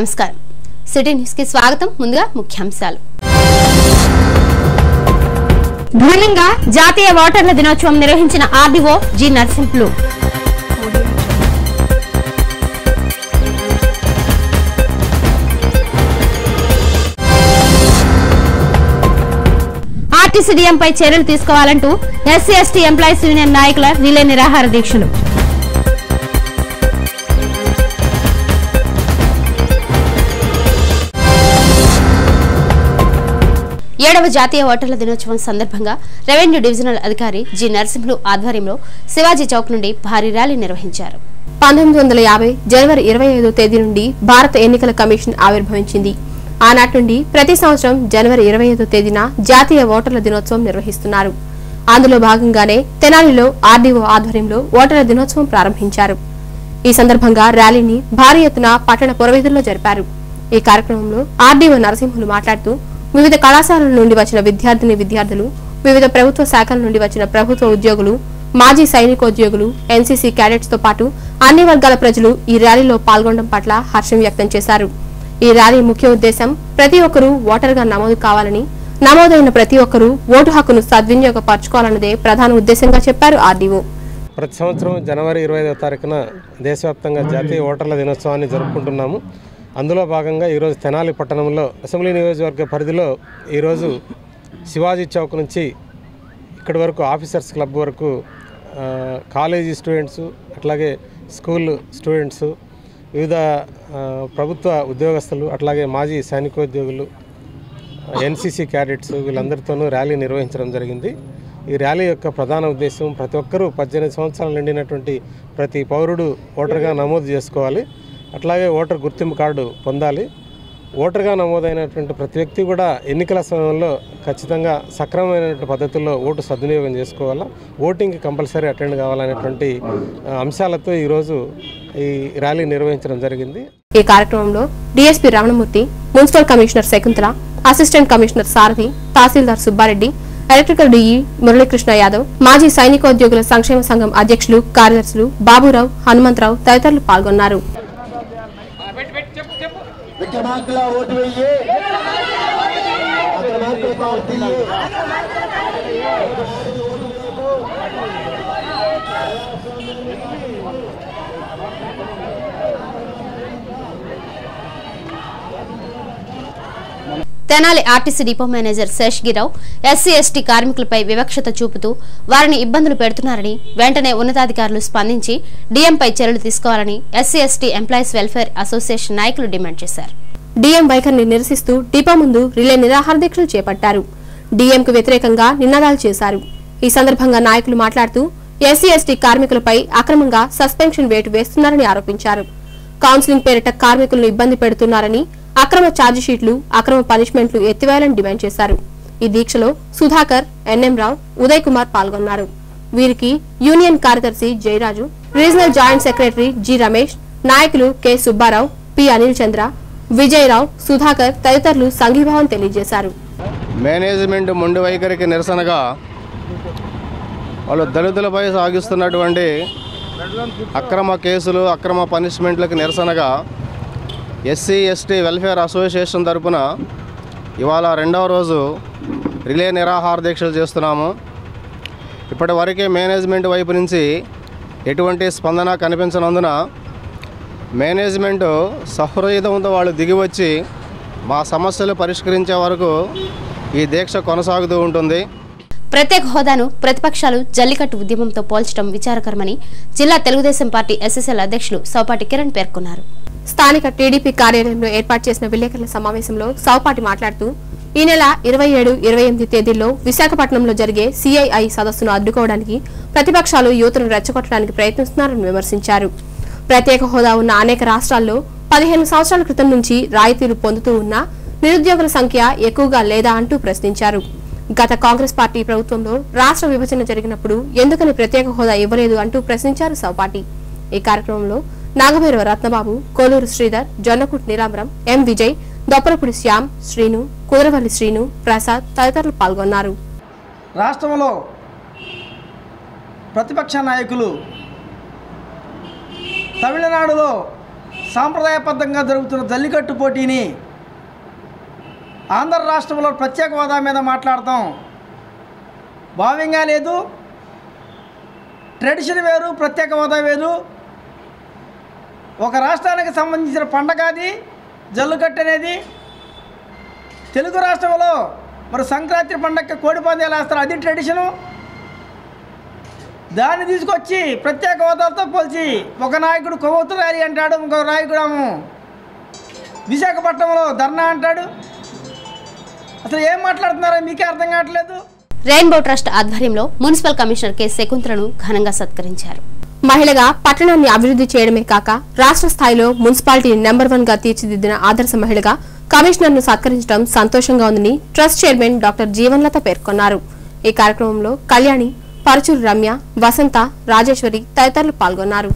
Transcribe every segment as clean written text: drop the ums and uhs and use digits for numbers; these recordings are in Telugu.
నమస్కారం. సిటీ న్యూస్ కి స్వాగతం. ముందుగా ముఖ్యాంశాలు. ఘనంగా జాతీయ ఓటర్ల దినోత్సవం నిర్వహించిన ఆర్డీఓ జి నరసింహులు. ఆర్టీసీ డిఎంపై చర్యలు తీసుకోవాలంటూ ఎస్సీ ఎస్టీ ఎంప్లాయీస్ యూనియన్ నాయకుల రిలే నిరాహార దీక్షలు. 7వ జాతీయ ఓటర్ల దినోత్సవం సందర్భంగా రెవెన్యూ డివిజనల్ అధికారి జి నరసింహులు ఆధ్వర్యంలో శివాజీ చౌక్ నుండి భారీ ర్యాలీ నిర్వహించారు. 1950 జనవరి 25వ తేదీ నుండి భారత ఎన్నికల కమిషన్ ఆవిర్భవించింది. ఆనాటి నుండి ప్రతి సంవత్సరం జనవరి 25వ తేదీన జాతీయ ఓటర్ల దినోత్సవం నిర్వహిస్తున్నారు. అందులో భాగంగానే తెనాలిలో ఆర్డీఓ ఆధ్వర్యంలో ఓటర్ల దినోత్సవం ప్రారంభించారు. ఈ సందర్భంగా ర్యాలీని భారీ ఎత్తున పట్టణ పురవీధుల్లో జరిపారు. ఈ కార్యక్రమంలో ఆర్డీఓ నరసింహులు మాట్లాడుతూ వివిధ కళాశాలల నుండి వచ్చిన విద్యార్థులు, వివిధ ప్రభుత్వ శాఖల నుండి వచ్చిన ప్రభుత్వ ఉద్యోగులు, మాజీ సైనికోద్యోగులు, ఎన్సీసీ క్యాడెట్స్ తో పాటు అన్ని వర్గాల ప్రజలు ఈ ర్యాలీలో పాల్గొనడం పట్ల హర్షం వ్యక్తం చేశారు. ఈ ర్యాలీ ముఖ్య ఉద్దేశం ప్రతి ఒక్కరూ ఓటర్గా నమోదు కావాలని, నమోదైన ప్రతి ఒక్కరూ ఓటు హక్కును సద్వినియోగపరచుకోవాలన్నదే ప్రధాన ఉద్దేశంగా చెప్పారు ఆర్డీఓ. ప్రతి సంవత్సరం జనవరి 25వ తారీఖున దేశవ్యాప్తంగా జాతీయ ఓటర్ల దినోత్సవాన్ని జరుపుకుంటున్నాము. అందులో భాగంగా ఈరోజు తెనాలి పట్టణంలో అసెంబ్లీ నియోజకవర్గ పరిధిలో ఈరోజు శివాజీ చౌక్ నుంచి ఇక్కడి వరకు ఆఫీసర్స్ క్లబ్ వరకు కాలేజీ స్టూడెంట్స్, అట్లాగే స్కూల్ స్టూడెంట్స్, వివిధ ప్రభుత్వ ఉద్యోగస్తులు, అట్లాగే మాజీ సైనికోద్యోగులు, ఎన్సీసీ క్యాడెట్స్ వీళ్ళందరితోనూ ర్యాలీ నిర్వహించడం జరిగింది. ఈ ర్యాలీ యొక్క ప్రధాన ఉద్దేశం ప్రతి ఒక్కరూ 18 సంవత్సరాలు నిండినటువంటి ప్రతి పౌరుడు ఓటర్గా నమోదు చేసుకోవాలి. అట్లాగే ఓటర్ గుర్తింపు కార్డు పొందాలి. ఓటర్గా నమోదైనటువంటి ప్రతి వ్యక్తి కూడా ఎన్నికల సమయంలో ఖచ్చితంగా సక్రమమైనటువంటి పద్ధతుల్లో ఓటు సద్వినియోగం చేసుకోవాలా, ఓటింగ్కి కంపల్సరీ అటెండ్ కావాలనేటువంటి అంశాలతో ఈరోజు ఈ ర్యాలీ నిర్వహించడం జరిగింది. ఈ కార్యక్రమంలో DSP Ramanamurthy, municipal commissioner Shakuntala, assistant commissioner Sarathi, tahsildar Subbareddy, electrical DE Muralikrishna Yadav, మాజీ సైనికోద్యోగుల సంక్షేమ సంఘం అధ్యక్షులు, కార్యదర్శులు బాబురావు, హనుమంతరావు తదితరులు పాల్గొన్నారు. Tenali RTC depot manager Seshagirao SC ST కార్మికులపై వివక్షత చూపుతూ వారిని ఇబ్బందులు పెడుతున్నారని, వెంటనే ఉన్నతాధికారులు స్పందించి డిఎంపై చర్యలు తీసుకోవాలని SC ST employees welfare association నాయకులు డిమాండ్ చేశారు. డిఎం వైఖరిని నిరసిస్తూ డిపో ముందు రిలే నిరాహార దీక్షలు చేపట్టారు. డిఎంకు వ్యతిరేకంగా నినాదాలు చేశారు. ఈ సందర్భంగా నాయకులు మాట్లాడుతూ ఎస్సీ ఎస్టీ కార్మికులపై అక్రమంగా సస్పెన్షన్ వేటు వేస్తున్నారని ఆరోపించారు. కౌన్సిలింగ్ పేరిట కార్మికులను ఇబ్బంది పెడుతున్నారని, అక్రమ ఛార్జిషీట్లు, అక్రమ పనిష్మెంట్లు ఎత్తివేయాలని డిమాండ్ చేశారు. ఈ దీక్షలో సుధాకర్, ఎన్ఎం రావు, ఉదయ్ కుమార్ పాల్గొన్నారు. వీరికి యూనియన్ కార్యదర్శి Jayaraju, regional joint secretary G Ramesh, నాయకులు కె సుబ్బారావు, పి అనిల్ చంద్ర, విజయరావు, సుధాకర్ తదితరులు సంఘీభావం తెలియజేశారు. మేనేజ్మెంట్ మొండి వైఖరికి నిరసనగా వాళ్ళు దళితులపై సాగిస్తున్నటువంటి అక్రమ కేసులు, అక్రమ పనిష్మెంట్లకు నిరసనగా ఎస్సీ ఎస్టీ వెల్ఫేర్ అసోసియేషన్ తరఫున ఇవాళ 2వ రోజు రిలే నిరాహార దీక్షలు చేస్తున్నాము. ఇప్పటి వరకే మేనేజ్మెంట్ వైపు నుంచి ఎటువంటి స్పందన కనిపించనందున మేనేజ్మెంట్ సహృదయంతో వాళ్ళు దిగివచ్చి మా సమస్యలు పరిష్కరించే వరకు ఈ దీక్ష కొనసాగుతూ ఉంటుంది. ప్రత్యేక హోదాను ప్రతిపక్షాలు జల్లికట్టు ఉద్యమంతో పోల్చడం విచారకరమని జిల్లా తెలుగుదేశం పార్టీ ఎస్ఎస్ఎల్ అధ్యక్షులు సౌపాటి కిరణ్ పేర్కొన్నారు. స్థానిక టీడీపీ కార్యాలయంలో ఏర్పాటు చేసిన విలేకరుల సమావేశంలో సౌపాటి మాట్లాడుతూ ఈ నెల 27, 28 తేదీల్లో విశాఖపట్నంలో జరిగే సిఐఐ సదస్సును అడ్డుకోవడానికి ప్రతిపక్షాలు యువతను రెచ్చగొట్టడానికి ప్రయత్నిస్తున్నారని విమర్శించారు. ప్రత్యేక హోదా ఉన్న అనేక రాష్ట్రాల్లో 15 సంవత్సరాల క్రితం నుంచి రాయితీలు పొందుతూ ఉన్న నిరుద్యోగుల సంఖ్య ఎక్కువగా లేదా అంటూ ప్రశ్నించారు. గత కాంగ్రెస్ పార్టీ ప్రభుత్వంలో రాష్ట్ర విభజన జరిగినప్పుడు ఎందుకని ప్రత్యేక హోదా ఇవ్వలేదు అంటూ ప్రశ్నించారు సౌపాటి. ఈ కార్యక్రమంలో నాగభైరవ రత్నబాబు, కోలూరు శ్రీధర్, జొన్నకుట్ నీలాంబరం, ఎం విజయ్, దొప్పరపుడి శ్యామ్, శ్రీను, కుదరవల్లి శ్రీను, ప్రసాద్ తదితరులు పాల్గొన్నారు. రాష్ట్రంలో ప్రతిపక్ష నాయకులు తమిళనాడులో సాంప్రదాయబద్ధంగా జరుగుతున్న జల్లికట్టు పోటీని ఆంధ్ర రాష్ట్రంలో ప్రత్యేక హోదా మీద మాట్లాడతాం భావ్యంగా లేదు. ట్రెడిషన్ వేరు, ప్రత్యేక హోదా వేరు. ఒక రాష్ట్రానికి సంబంధించిన పండగ అది జల్లికట్టు అనేది. తెలుగు రాష్ట్రంలో మరి సంక్రాంతి పండగకి కోడి పందాలు వేస్తారు, అది ట్రెడిషను. దాన్ని తీసుకొచ్చి ప్రత్యేక హోదాతో పోల్చి ఒక నాయకుడు కొవ్వొత్తు ర్యాలీ అంటాడు, ఇంకొక నాయకుడు విశాఖపట్నంలో ధర్నా అంటాడు. అసలు ఏం మాట్లాడుతున్నారో మీకే అర్థం కావట్లేదు. రెయిన్బో ట్రస్ట్ ఆధ్వర్యంలో మున్సిపల్ కమిషనర్ కె శకుంతలను ఘనంగా సత్కరించారు. మహిళగా పట్టణాన్ని అభివృద్ధి చేయడమే కాక రాష్ట్ర స్థాయిలో మున్సిపాలిటీ నెంబర్ 1 గా తీర్చిదిద్దిన ఆదర్శ మహిళగా కమిషనర్ ను సత్కరించడం సంతోషంగా ఉందని ట్రస్ట్ చైర్మన్ డాక్టర్ జీవన్లత పేర్కొన్నారు. ఈ కార్యక్రమంలో కళ్యాణి, పరచూరు రమ్య, వసంత, రాజేశ్వరి తదితరులు పాల్గొన్నారు.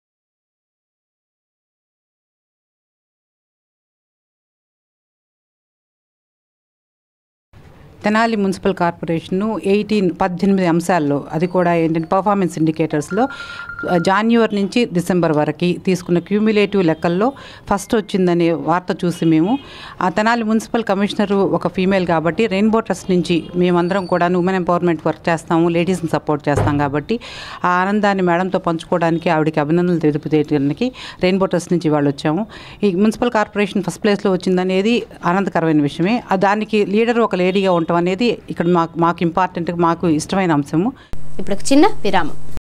తెనాలి మున్సిపల్ కార్పొరేషను 18 అంశాల్లో, అది కూడా ఏంటంటే పర్ఫార్మెన్స్ ఇండికేటర్స్లో జాన్యువరి నుంచి డిసెంబర్ వరకు తీసుకున్న క్యూములేటివ్ లెక్కల్లో ఫస్ట్ వచ్చిందనే వార్త చూసి మేము ఆ తెనాలి మున్సిపల్ కమిషనరు ఒక ఫీమేల్ కాబట్టి రెయిన్బో ట్రస్ట్ నుంచి మేమందరం కూడా ఉమెన్ ఎంపవర్మెంట్ వర్క్ చేస్తాము, లేడీస్ని సపోర్ట్ చేస్తాం కాబట్టి ఆ ఆనందాన్ని మేడంతో పంచుకోవడానికి ఆవిడకి అభినందనలు తెలుపుతేయడానికి రెయిన్బో ట్రస్ట్ నుంచి వాళ్ళు వచ్చాము. ఈ మున్సిపల్ కార్పొరేషన్ ఫస్ట్ ప్లేస్లో వచ్చిందనేది ఆనందకరమైన విషయమే. దానికి లీడర్ ఒక లేడీగా ఉండటం అనేది ఇక్కడ మాకు ఇంపార్టెంట్, మాకు ఇష్టమైన అంశము. ఇప్పుడు చిన్న విరామం.